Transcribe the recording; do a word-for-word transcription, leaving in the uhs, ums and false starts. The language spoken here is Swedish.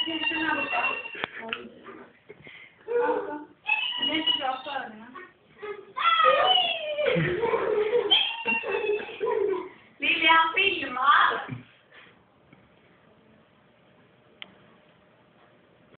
Det är inte bra för ögonen. Lilian filmar!